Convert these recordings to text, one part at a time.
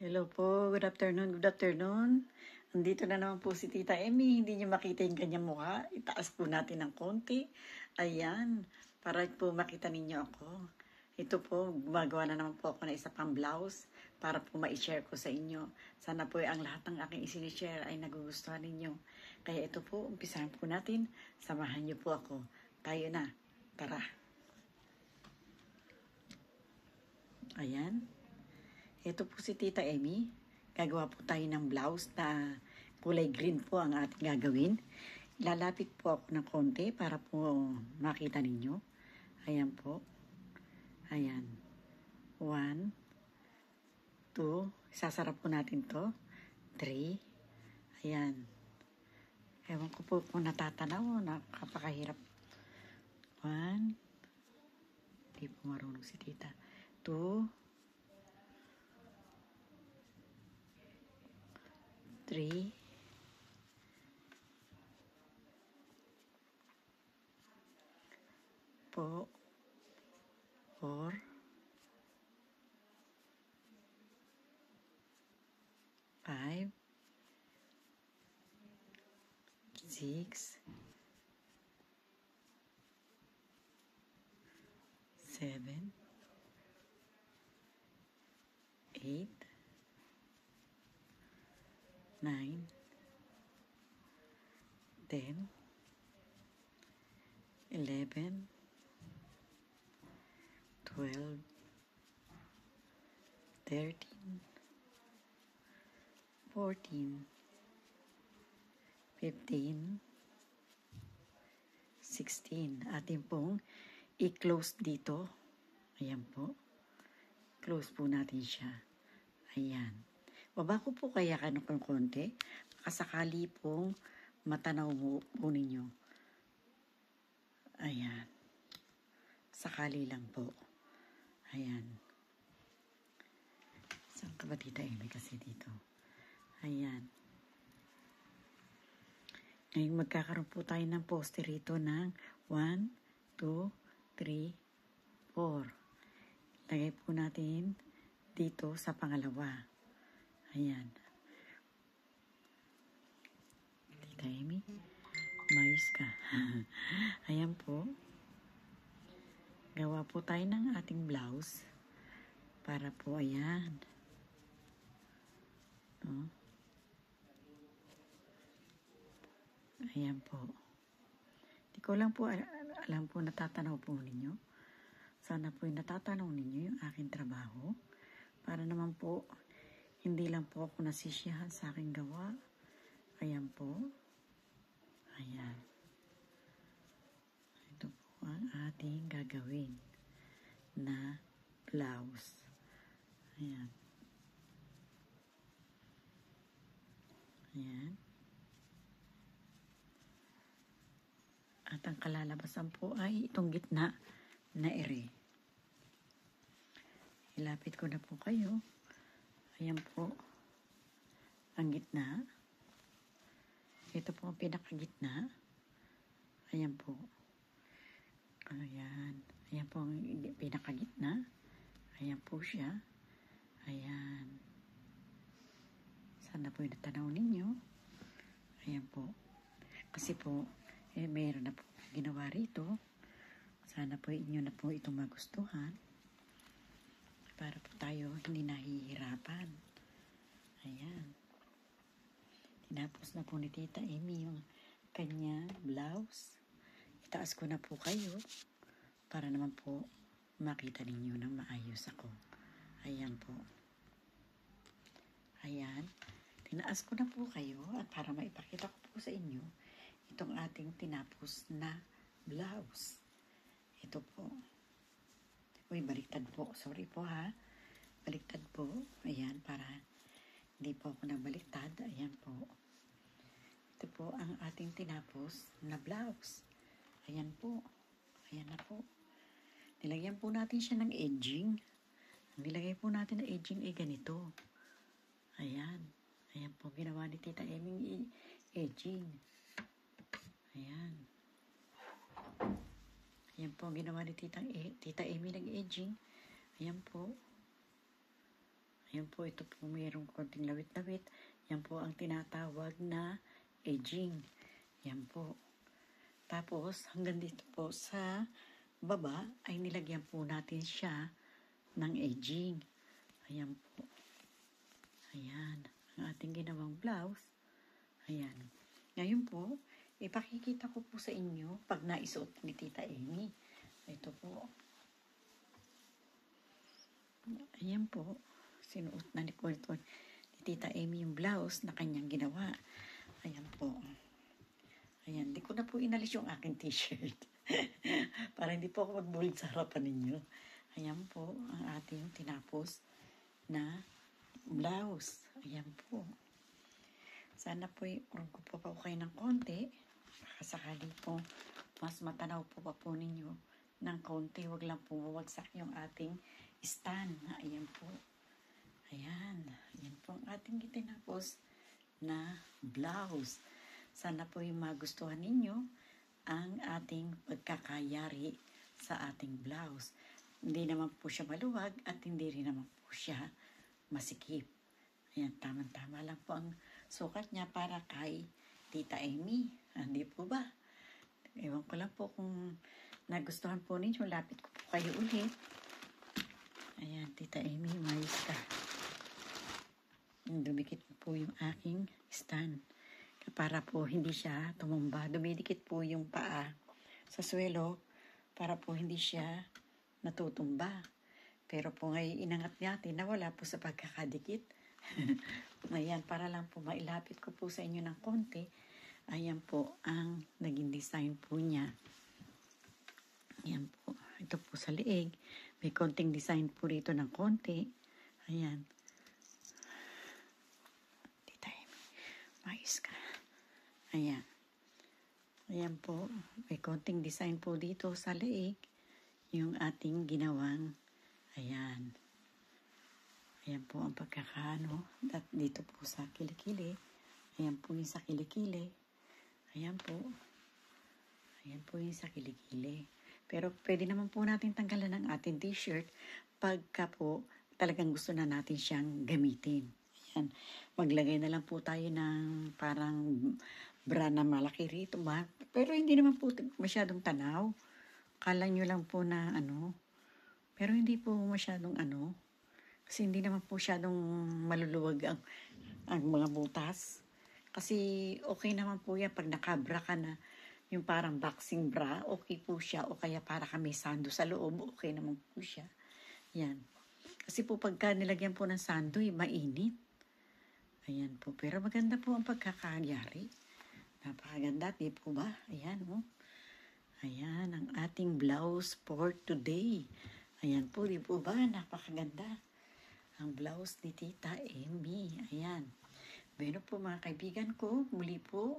Hello po, good afternoon, good afternoon. Andito na naman po si Tita Emmy, hindi niyo makita yung kanyang mukha. Itaas po natin ng konti. Ayan, para po makita ninyo ako. Ito po, gumagawa na naman po ako ng isa pang blouse para po ma-share ko sa inyo. Sana po ang lahat ng aking isinishare ay nagugustuhan ninyo. Kaya ito po, umpisahan po natin. Samahan niyo po ako. Tayo na. Tara. Ayan. Ito po si Tita Emmy. Gagawa po tayo ng blouse na kulay green po ang ating gagawin. Lalapit po ako ng konti para po makita ninyo. Ayan po. Ayan. 1, 2. Sasarap po natin to. 3. Ayan. Ewan ko po kung natatanaw o nakapakahirap. 1. Hindi po marunong si Tita. 2. 3, 4, 5, 6, 7, 8, 9, 10, 11, 12, 13, 14, 15, 16. Atin pong i-close dito. Ayan po. Close po natin siya. Ayan. Baba ko po kaya ng konti. Kasakali pong matanaw mo po ninyo. Ayan. Sakali lang po. Ayan. Saan ka ba Tita Emmy kasi dito? Ayan. Ngayon magkakaroon po tayo ng poster rito ng 1, 2, 3, 4. Lagay po natin dito sa pangalawa. Ayan. Tita Emmy, umayos ka. Ayan po. Gawa po tayo ng ating blouse. Para po, ayan. No? Ayan po. Di ko lang po alam po natatanaw po ninyo. Sana po yung natatanaw ninyo yung aking trabaho. Para naman po, hindi lang po ako nasisiyahan sa aking gawa. Ayan po. Ayan. Ito po ang ating gagawin na blouse. Ayan. Ayan. At ang kalalabasan po ay itong gitna na ere. Ilapit ko na po kayo. Ayan po ang gitna. Ito po ang pinakagitna. Ayan po. Ayan. Ayan po ang pinakagitna. Ayan po siya. Ayan. Sana po yung natanaw ninyo. Ayan po. Kasi po, mayroon na po ginawa rito. Sana po inyo na po itong magustuhan. Para po tayo hindi nahihirapan. Ayan. Tinapos na po ni Tita Emmy yung kanya blouse. Itaas ko na po kayo para naman po makita ninyo na maayos ako. Ayan po. Ayan. Tinaas ko na po kayo at para maipakita ko po sa inyo itong ating tinapos na blouse. Ito po. Uy, baliktad po. Sorry po ha. Baliktad po. Ayan, para hindi po ako nagbaliktad. Ayan po. Ito po ang ating tinapos na blouse. Ayan po. Ayan na po. Nilagyan po natin siya ng edging. Ang nilagay po natin na edging ay ganito. Ayan. Ayan po ginawa ni Tita Emmy edging. Ayan. Ayan po ang ginawa ni Tita Emmy ng edging. Ayan po. Ayan po, ito po mayroong konting lawit-lawit. Yan po ang tinatawag na edging. Yan po. Tapos, hanggang dito po sa baba ay nilagyan po natin siya ng edging. Ayan po. Ayan. Ang ating ginawang blouse. Ayan. Ngayon po, ipakikita ko po sa inyo pag naisuot ni Tita Amy. Ito po. Ayan po. Sinuot na ni Tita Amy yung blouse na kanyang ginawa. Ayan po. Ayan. Di ko na po inalis yung aking t-shirt. Para hindi po ako magbulig sa harapan ninyo. Ayan po ang ating tinapos na blouse. Ayan po. Sana po i-on ko po kayo ng konti. Sakali po, mas matanaw po pa po ninyo ng konti. Huwag lang po mawagsak yung ating stand. Ayan po. Ayan. Ayan po ang ating tinapos na blouse. Sana po yung magustuhan ninyo ang ating pagkakayari sa ating blouse. Hindi naman po siya maluwag at hindi rin naman po siya masikip. Ayan, tama-tama lang po ang sukat niya para kay Tita Amy. Hindi po ba? Ewan ko lang po kung nagustuhan po ninyo. Lapit ko po kayo ulit. Ayan, Tita Amy, mais ka. Dumikit po yung aking stand. Para po hindi siya tumumba. Dumidikit po yung paa sa swelo para po hindi siya natutumba. Pero po ngayon inangat natin na wala po sa pagkakadikit. Ayan, para lang po mailapit ko po sa inyo ng konti. Ayan po ang naging design po niya. Ayan po. Ito po sa leeg. May konting design po rito ng konti. Ayan. Tita Amy, mais ka. Ayan. Ayan po. May konting design po dito sa leeg. Yung ating ginawang. Ayan. Ayan po ang pagkakaano. At dito po sa kilikili. Ayan po yung sa kilikili. Ayan po. Ayan po yung sa kilikili. Pero pwede naman po natin tanggalan ng ating t-shirt pagka po talagang gusto na natin siyang gamitin. Ayan. Maglagay na lang po tayo ng parang bra na malaki rito ba? Pero hindi naman po masyadong tanaw. Kala nyo lang po na ano. Pero hindi po masyadong ano. Kasi hindi naman po masyadong maluluwag ang mga butas. Kasi okay naman po yan pag nakabra ka na. Yung parang boxing bra, okay po siya. O kaya para ka may sando sa loob, okay naman po siya. Yan. Kasi po pagka nilagyan po ng sando, mainit. Ayan po. Pero maganda po ang pagkakayari. Napakaganda, di po ba? Ayan, oh. Ayan, ang ating blouse for today. Ayan po, di po ba? Napakaganda. Ang blouse ni Tita Amy. Ayan. Bueno po mga kaibigan ko, muli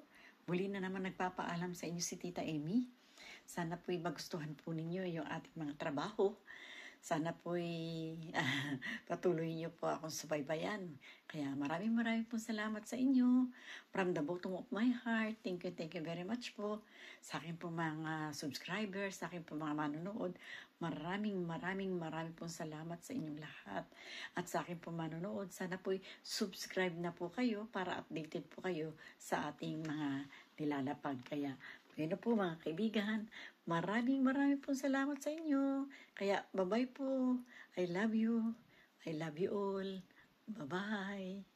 na naman nagpapaalam sa inyo si Tita Amy. Sana po'y magustuhan po ninyo yung ating mga trabaho. Sana po'y patuloy niyo po akong subaybayan. Kaya maraming pong salamat sa inyo. From the bottom of my heart, thank you very much po. Sa akin po mga subscribers, sa akin po mga manonood, maraming pong salamat sa inyong lahat. At sa akin po manonood, sana po'y subscribe na po kayo para updated po kayo sa ating mga nilalapag. Kaya bueno po mga kaibigan, maraming pong salamat sa inyo. Kaya bye-bye po. I love you. I love you all. Bye-bye.